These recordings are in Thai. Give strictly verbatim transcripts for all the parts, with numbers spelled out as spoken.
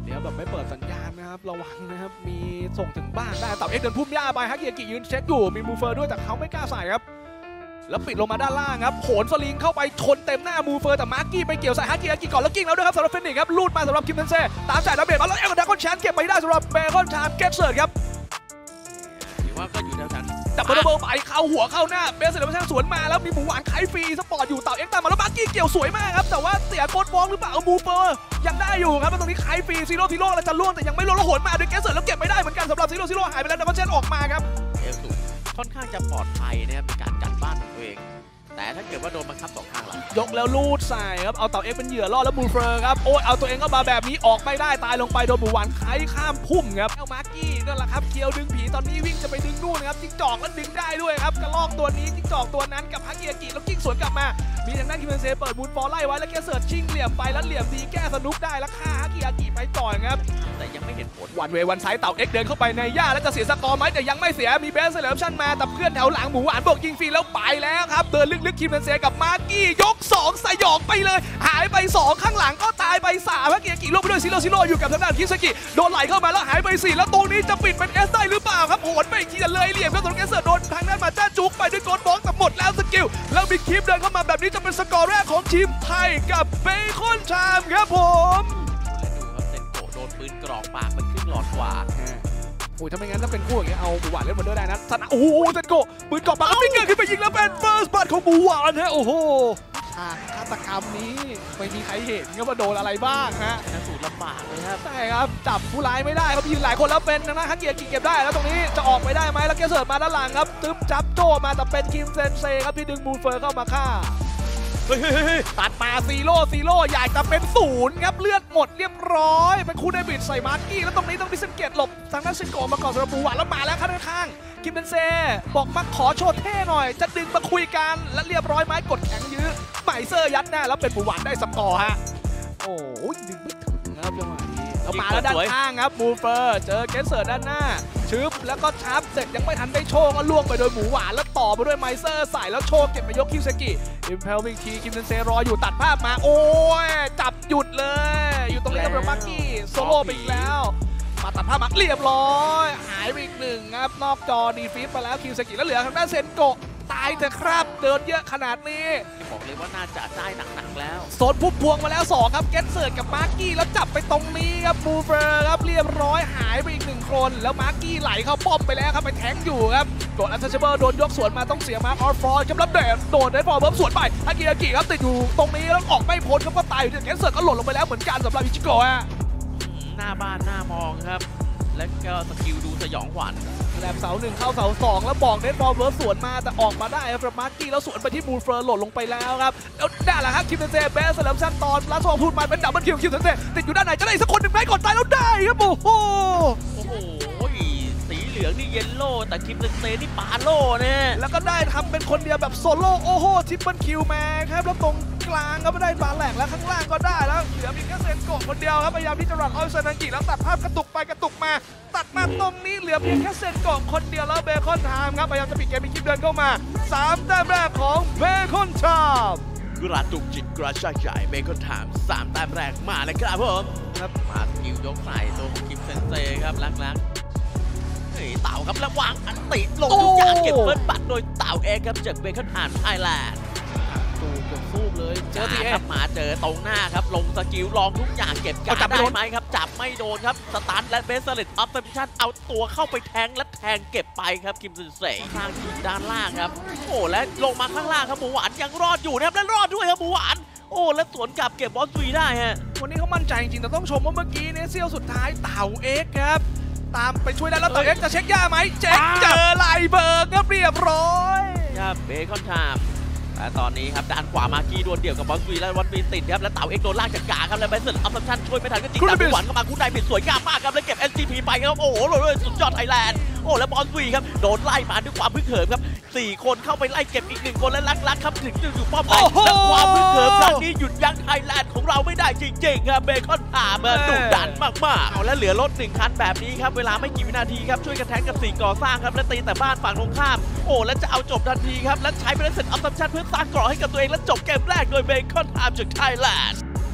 เดี๋ยวแบบไม่เปิดสัญญาณนะครับระวังนะครับมีส่งถึงบ้านได้เต่าเอ็กเดินพุ่มหญ้าไปฮักเกียกิยืนเช็คอยู่มีมูเฟอร์ด้วยแต่เขาไม่กล้าใส่ครับแล้วปิดลงมาด้านล่างครับโหนสลิงเข้าไปชนเต็มหน้ามูเฟอร์แต่มาร์กี้ไปเกี่ยวใส่ฮักเกียกิก่อนแล้วกิ้งแล้วด้วยครับสำหรับเฟนิกครับลูดมาสำหรับคิมเทนเซ่ตามจ่ายดาเมจมาแล้วเอ็กซ์ดักคอนแชนเก็บไปได้สำหรับเบคอนชามเก็ตเซิร์ตครับถือว่าก็อยู่แถวนั้นจับเบอร์เบอร์ไปเข้าหัวเข้าหน้าเบสเซอร์เวอร์ชันสวนมาแล้วมีหมูหวานไคฟรีสปอร์ตอยู่เต่าเอ็กซ์ตามมาแล้วมาร์กี้เกี่ยวสวยมากครับแต่ว่าเสียโคตรฟองหรือเปล่ามูเฟอร์ยังได้อยู่ครับแล้วตรงนี้ไคฟรีซีโร่ซีโร่แล้วจะล่วงแต่ยังไม่ล่วงแล้วโหนมาด้วยเกสเซิร์ตแล้วเก็บไม่ได้เหมือนกันสำหรับซีโร่ซีโร่หายไปแล้วดักคอนแชนออกมาครับเอลสูค่อนข้างจะปลอดภัยนะครับเป็นการกันบ้านของตัวเองแต่ถ้าเกิดว่าโดนบังคับสองข้างหลังยกแล้วลูดใส่ครับเอาเต่าเอ็กเป็นเหยื่อล่อแล้วมูเฟอร์ครับโอ้ยเอาตัวเองก็มาแบบนี้ออกไม่ได้ตายลงไปโดนหมูหวานไคข้ามพุ่มครับเอามาร์กี้นั่นแหละครับเคียวดึงผีตอนนี้วิ่งจะไปดึงนู่นครับจิ้งจอกแล้วดึงได้ด้วยครับกระลอกตัวนี้จิ้งจอกตัวนั้นกับฮักเกียกิแล้วกิ้งสวนกลับมามีทางด้านคิมเบนเซเปิดบูนฟอร์ไล่ไว้แล้วแกเสิร์ชชิงเหลี่ยมไปแล้วเหลี่ยมดีแก้สนุกได้แล้วฆ่าฮักเกียกิไปก่อนครับแต่ยังไม่เห็นผลวันเววันไซต์เต่าเอ็กเดินเข้าไปในหญ้าแล้วจะเสียสกอร์ไหมแต่ยังไม่เสียมีเบสเซเลชั่นมาแต่เพื่อนแถวหลังหมูหวานบอกยิงฟรีแล้วไปแล้วครับเดินลึกๆคิมเบนเซกับมาร์กี้ยกสองสยองไปเลยหายไปสองข้างหลังก็ตายไปสามฮักเกียกิลงไปด้วยซิโร่ซิโร่อยู่กับทางด้านคิสกิโดนไหลเข้ามาแล้วหายไปสี่แล้วตรงนี้จะปิดเป็นเอสได้หรือเปล่าครับโหนไปอีกทีเลยเหลี่ยมครับตรงแกเสิร์ตโดนทางด้านมาจ้าจุกไปด้วยโกนบล็อกแต่หมดแล้วสกิลแล้วมีคลิปเดินเข้ามาแบบนี้จะเป็นสกอร์แรกของทีมไทยกับเบคอนชามครับผมและดูครับเซนโกโดนปืนกรอกปากมันขึ้นหลอดกว่าโอ้ยถ้าไม่งั้นถ้าเป็นคู่อย่างเงี้ยเอาบูหวานเล่นบอลเดอร์ได้นะสนะโอ้โหเซนโกปืนกรอกปากแล้วฟิกเกอร์ขึ้นไปยิงแล้วเป็นเฟิร์สบัตของบูหวานฮะโอ้โหฉากฆาตกรรมนี้ไม่มีใครเห็นว่าโดนอะไรบ้างฮะสูตรลำบากเลยครับใช่ครับจับผู้ร้ายไม่ได้ครับยืนหลายคนแล้วเป็นนะฮักเกียกิเก็บได้แล้วตรงนี้จะออกไปได้ไหมแล้วแกเสิร์ฟมาด้านหลังครับตึ๊บจับโจมาแต่เป็นคิมเซนเซครับที่ดึงมูเฟอร์เข้ามาฆ่าเฮ้ยตัดมาซีโร่ซีโร่ใหญ่แต่เป็นศูนย์ครับเลือดหมดเรียบร้อยเป็นคู่เดวิดใส่มาร์กี้แล้วตรงนี้ต้องดิสเกตหลบทางด้านเซนโกมาก่อนสำหรับบูหวานแล้วมาแล้วข้างๆคิมเบนเซบอกมาขอโชว์เท่หน่อยจะดึงมาคุยกันและเรียบร้อยไม้กดแข็งยื้อไหมเซอร์ยัดหน้าแล้วเป็นบูหวานได้สกอร์ฮะโอ้ยดึงไม่ถึงครับจังหวะนี้แล้วมาแล้วด้านข้างครับมูเฟอร์เจอเกสเซอร์ด้านหน้าชึบแล้วก็ชับเสร็จยังไม่ทันได้โชว์ก็ล่วงไปโดยหมูหวานแล้วต่อไปด้วยไมเซอร์ใส่แล้วโชว์เก็บไปยกคิวเซกิอิมเพลวิ่งทีคิมเซนเซรออยู่ตัดภาพมาโอ้ยจับหยุดเลยอยู่ตรงนี้กับมาร์กี้โซโล่ไปอีกแล้วมาตัดภาพมาเรียบร้อยหายไปอีกหนึ่งครับนอกจอดีฟีดไปแล้วคิวเซกิแล้วเหลือทางด้านเซนโกะตายเถอะครับเดินเยอะขนาดนี้บอกเลยว่าน่าจะได้หนักๆแล้วโซนพุ่มพวงมาแล้วสองครับเกตเซิร์ตกับมาร์กี้แล้วจับไปตรงนี้ครับบูเฟอร์ครับเรียบร้อยหายไปอีกหนึ่งคนแล้วมาร์กี้ไหลเข้าป้อมไปแล้วครับไปแทงอยู่ครับโดนอัลเซเบอร์โดนยกสวนมาต้องเสียมาร์คออฟฟอร์กำลังเดดโดนเดดฟอร์เบิร์สวนไปฮากิอากิครับติดอยู่ตรงนี้แล้วออกไม่พ้นครับก็ตายอยู่ที่เกตเซิร์ตก็หล่นลงไปแล้วเหมือนกันสำหรับอิชิโกะหน้าบ้านหน้ามองครับแล้วก็สกิลดูสยองขวัญแหลมเสาหนึ่งเข้าเสาสองแล้วบอกเดดฟอร์เบิร์สสวนมาแต่ออกมาได้ครับมาร์กี้แล้วสวนไปที่มูเฟอร์หล่นลงไปแล้วครับแล้วได้แหละครับคิมเบนเซเบสสลับชั้นตอนลาสโซพูดมาเป็นดับเบิลคิวคิมเบนเซติดอยู่ด้านไหนจะได้สักคนหนึ่งไหมก่อนตายแล้วได้ครับโอ้โหโอ้โหสีเหลืองนี่เยลโล่แต่คิมเบนเซนี่ปาโล่เนี่ยแล้วก็ได้ทำเป็นคนเดียวแบบโซโล่โอ้โหทิปเปิลคิวมาครับแล้วตรงกลางก็ไม่ได้บาแหลกแล้วข้างล่างก็ได้แล้วเหลือมีแค่เซนโกะคนเดียวครับพยายามที่จะรันออฟเซนังกิแล้วตัดภาพกระตุกไปกระตุกมาตัดมาตรงนี้เหลือเพียงแค่เซนโกะคนเดียวแล้วเบคอนไทม์ครับพยายามจะปิดเกมมีคลิปเดินเข้ามาสามแต้มแรกของเบคอนไทม์กระตุกจิตกระชากใจเบคอนไทม์สามแต้มแรกมาเลยครับผมครับมาสกิลยกใส่ตัวของคิมเซนเซครับลักๆเฮ้ยเต่าครับแล้ววางอันติลงทุกอย่างเก็บเฟิร์สบัตโดยเต่าเองครับจากเบคอนไทม์ไทยแลนด์ตูเกือบสู้เลยเจอทีเอครับมาเจอตรงหน้าครับลงสกิลลองทุกอย่างเก็บการได้ไหมครับจับไม่โดนครับสตันและเบสเซอร์เลตออฟเฟชั่นเอาตัวเข้าไปแทงและแทงเก็บไปครับคิมเซนเซ่ข้างทีด้านล่างครับโอ้และลงมาข้างล่างครับหมูหวานยังรอดอยู่นะครับและรอดด้วยครับหมูหวานโอ้และสวนกลับเก็บบอลซุยได้ฮะวันนี้เขามั่นใจจริงๆแต่ต้องชมว่าเมื่อกี้เนี่ยเซี่ยวสุดท้ายเต่าเอ็กครับตามไปช่วยได้แล้วเต่าเอ็กจะเช็คย่าไหมเช็คเจอไลเบิร์กครับเรียบร้อยครับเบคอนไทม์แต่ตอนนี้ครับด้านขวามากี้ดวลเดี่ยวกับบอลซุยและวันวีติดครับแล้วเต่าเอ็กโดนลากจากกาครับแล้วเบสเซอร์อัพซัมชันช่วยไม่ทันก็จริงแต่หวานเข้ามาคู่ในปิดสวยงามมากครับแล้วเก็บ เอ็น ซี พี ไปครับโอ้โหเลยสุดยอดไทยแลนด์โอ้แล้วบอลซุยครับโดนไล่มาด้วยความพึกเหิมครับสี่คนเข้าไปไล่เก็บอีกหนึ่งคนและลักๆครับถึงจะอยู่ป้อมไหนและความพึกเหิมครั้งนี้หยุดยั้งไทยแลนด์ของเราไม่ได้จริงๆครับเบคอนไทม์ดุดันมากๆเอาแล้วเหลือรถหนึ่งคันแบบนี้ครับเวลาไม่กี่วินาทีครับช่วยกันแทงกับสิ่งก่อสร้างครับและตีแต่บ้านฝั่งตรงข้ามโอ้แล้วจะเอาจบทันทีครับและใช้ไปได้เสร็จอัพซัมชันเพื่อสร้างเกราะให้กับตัวเองและจบเกมแรกโดยเบคอนไทม์จากไทยแลนด์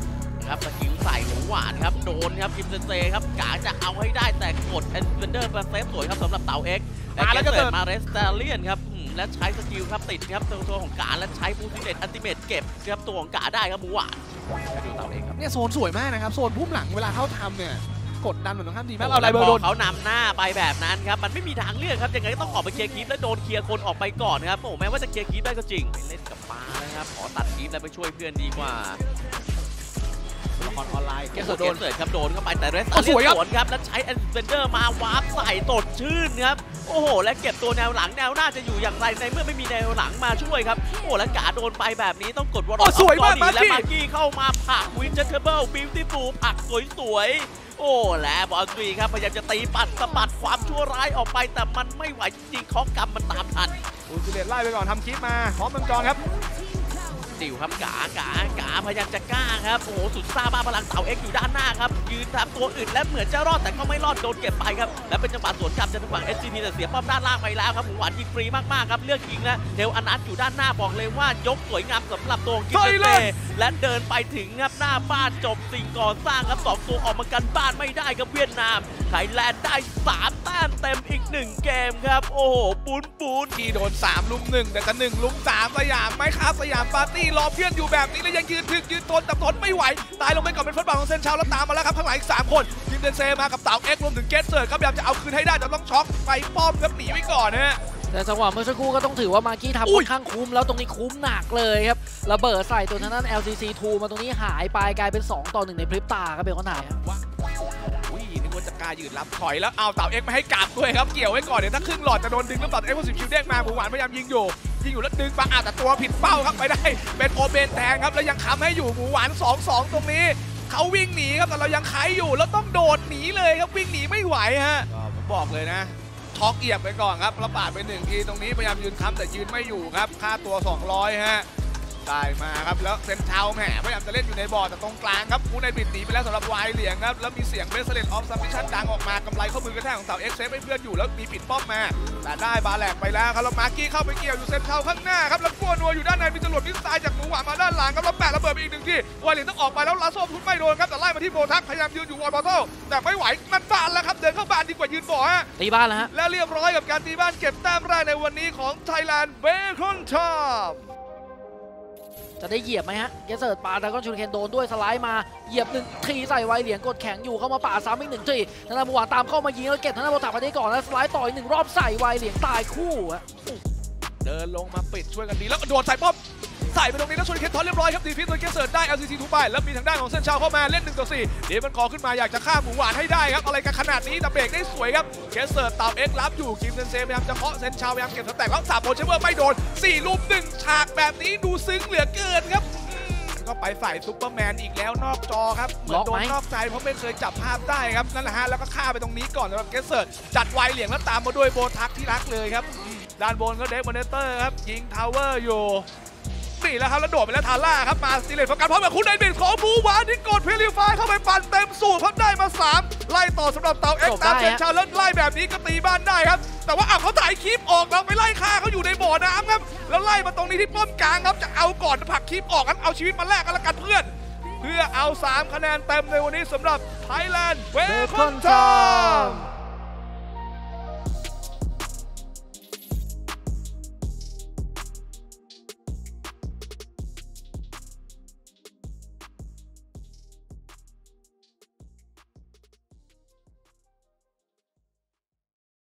ครับสกิลใส่หมูหวานครับโดนครับคิมเซนเซครับกาจะเอาให้ได้แต่กดแอนเวนเดอร์มาเซฟสวยครับสำหรับเต่าเอ็กและเกิดมาเรสเตเลียนครับและใช้สกิลครับติดครับตัวตัวของกาและใช้บูติเนตอัลติเมทเก็บครับตัวของกาได้ครับหมูหวานดูเต่าเอ็กครับเนี่ยโซนสวยมากนะครับโซนพุ่มหลังเวลาเขาทำเนี่ยกดดันเหมือนตรงข้ามดีมากเอาเอาอะไรเบอร์โดนเขานำหน้าไปแบบนั้นครับมันไม่มีทางเลือกครับยังไงก็ต้องออกไปเคลียร์คลิปและโดนเคลียร์คนออกไปก่อนครับโอ้แม้ว่าจะเคลียร์คลิปได้ก็จริงเล่นกับปลานะครับขอตัดคลิปแล้วไปช่วยเพื่อนดีกว่าละครออนไลน์เกเกสสโดโดนนเสิร์ฟครับโดนเข้าไปแต่เรสโอ้สวยครับสวนครับแล้วใช้แอนเวนเดอร์มาวาร์ปใส่ตดชื่นครับโอ้โหและเก็บตัวแนวหลังแนวหน้าจะอยู่อย่างไรในเมื่อไม่มีแนวหลังมาช่วยครับโอ้และกาโดนไปแบบนี้ต้องกดวอลโอ้สวยมากและมามากี้กี้เข้ามาผักวินเจอร์เบิลบิวตี้ฟูลผักสวยๆโอ้และบอลทรีครับพยายามจะตีปัดสะบัดความชั่วร้ายออกไปแต่มันไม่ไหวจริงๆข้อกรรมมันตามทันอูซิเลตไล่ไปก่อนทำคลิปมาพร้อมมังกรครับดิวครับกากากาพยายามจะกล้าครับโอ้โหสุดซ่าบ้าพลังเต่าเอ็กอยู่ด้านหน้าครับยืนทำตัวอื่นและเหมือนจะรอดแต่ก็ไม่รอดโดนเก็บไปครับและเป็นจังหวะสวนกลับจากทางฝั่ง เอส จี พี แต่เสียป้อมด้านล่างไปแล้วครับหมูหวานยิงฟรีมากๆครับเลือกยิงนะเทลอนัทอยู่ด้านหน้าบอกเลยว่ายกสวยงามสำหรับตัวกิมเบเต้และเดินไปถึงครับหน้าบ้านจบสิ่งก่อสร้างครับสองตัวออกมากันบ้านไม่ได้ครับเวียดนามไทยแลนด์ได้สามแต้มเต็มอีกหนึ่งเกมครับโอ้โหปูนปูนที่โดนสามลุมหนึ่งแต่จะหนึ่งลุมสามสยามไหมครับสยามปาร์ตี้รอเพื่อนอยู่แบบนี้แล้วยังยืนถึกยืนทนแต่ทนไม่ไหวตายลงไปก่อนเป็นฟุตบอลของเซนชาวแล้วตามมาแล้วครับข้างหลังอีกสามคนทีมเดนเซมากับเต่าเอ็กรวมถึงเกสเซิร์ตครับพยายามจะเอาคืนให้ได้แต่ต้องช็อกไปป้อมครับหนีไว้ก่อนนะฮะแต่จังหวะเมื่อสักครู่ก็ต้องถือว่ามาร์กี้ทำอุ้ค่อย นข้างคุ้มแล้วตรงนี้คุ้มหนักเลยครับระเบิดใส่ตัวทางด้าน แอล ซี ซี ทู มาตรงนี้หายไปกลายเป็นสองต่อหนึ่งในพริบตาครับเป็นคนถ่ายครับว่าอุ้ยนึกว่าจะกล้ายืนรับถอยแล้วเอาเต่าเอ็กไม่ให้กลับด้วยครับเกี่ยวไว้ก่อนเดี๋ยวถ้าครึ่งหลอดจะโดนดึงแล้วเต่าเอ็กพอสิบคิวเด้งมาหมูหวานพยายามยิงอยู่ยิงอยู่แล้วดึงมาอาแต่ตัวผิดเป้าครับไปได้เป็นโอเบนแทงครับแล้วยังค้ำให้อยู่หมูหวาน สองสอง ตรงนี้เขาวิ่งหนีครับแต่เรายังไขอยู่แล้วต้องโดดหนีเลยครับวิ่งหนีไม่ไหวฮะผมบอกเลยนะช็อกเอียบไปก่อนครับระบาดไปหนึ่งทีตรงนี้พยายามยืนค้ำแต่ยืนไม่อยู่ครับค่าตัวสองร้อยฮะได้มาครับแล้วเซนเทาแหมพยายามจะเล่นอยู่ในบอร์ดแต่ตรงกลางครับคูในบิดหนีไปแล้วสำหรับวายเหลียงครับแล้วมีเสียงเบสเลตออฟซัมมิชั่นดังออกมากำไรข้อมือกระแทกของเต่าเอ็กเซฟให้เพื่อนอยู่แล้วมีปิดป้อมมาแต่ได้บาแหลกไปแล้วครับแล้วมาร์กี้เข้าไปเกี่ยวอยู่เซนเทาข้างหน้าครับแล้วกัวนัวอยู่ด้านในมีจรวดมิสไซล์จากหมูหวานมาด้านหลังครับแล้วแปะระเบิดไปอีกหนึ่งที่วายเหลียงต้องออกไปแล้วลาโซ่พุทไม่โดนครับแต่ไล่มาที่โบทักพยายามยืนอยู่วอลบอลเทิลแต่ไม่ไหวมันบานแล้วครับเดินเข้าบานดีกว่ายืนบ่อฮะตีบ้านแล้วฮะและเรียบร้อยกับการตีบ้านเก็บแต้มแรกในวันนี้ของ Thailand Bacon Top จะได้เหยียบไหมฮะเกสเซิร์ตปาดแล้วก็ชูเคนโดนด้วยสไลด์มาเหยียบหนึ่งทีใส่ไวเหลียงกดแข็งอยู่เข้ามาป่าซ้ำอีกหนึ่งทีธนาหมูหวานตามเข้ามายิงแล้วเก็บธนาโบตักไปได้ก่อนแล้วสไลด์ต่ออีกหนึ่งรอบใส่ไวเหลียงตายคู่ฮะเดินลงมาปิดช่วยกันดีแล้วก็โดดใส่ป้อมใส่ไปตรงนี้แล้วชนเคนทอนเรียบร้อยครับดีฟิสโดยเกสเซิร์ตได้ แอล ซี ซี ทูไปแล้วมีทางด้านของเซนชาวเข้ามาเล่นหนึ่งต่อสี่เดมันคอขึ้นมาอยากจะฆ่าหมูหวานให้ได้ครับอะไรกันขนาดนี้แต่เบรกได้สวยครับเกสเซิร์ตเต่าเอ็กรับอยู่คิมเซนเซพยายามจะเคาะเซนชาวพยายามเก็บสแต็กแล้วสามโบเชเวอร์ไม่โดนสี่ลุมหนึ่งฉากแบบนี้ดูซึ้งเหลือเกินครับก็ไปฝ่ายซุปเปอร์แมนอีกแล้วนอกจอครับเหมือนโดนนอกใจเพราะไม่เคยจับภาพได้ครับนั่นแหละฮะแล้วก็ฆ่าไปตรงนี้ก่อนสำหรับเกสเซิร์ตจัดไวเหลียงแล้วตามมาด้วยโบทักที่รักเลยครับด้านบนก็เดฟมอนเตอร์ครับยิงทาวเวอร์อยู่นี่แล้วครับแล้วโดดไปแล้วทาร่าครับมาสติเลตโฟกัสพร้อมกับคุณไดบิดของบูหวานที่กดเพลิฟายเข้าไปปั่นเต็มสูตรพับได้มาสามไล่ต่อสำหรับเต่าเอ็กซ์ตามเซนชาแล้วไล่แบบนี้ก็ตีบ้านได้ครับแต่ว่าอ่ะเขาถ่ายคลิปออกเราไปไล่ฆ่าเขาอยู่ในบ่อน้ำครับแล้วไล่มาตรงนี้ที่ป้อมกลางครับจะเอาก่อนผลักคลิปออกกันเอาชีวิตมาแลกกันละกันเพื่อนเพื่อเอาสามคะแนนเต็มในวันนี้สำหรับ Thailand Bacon Time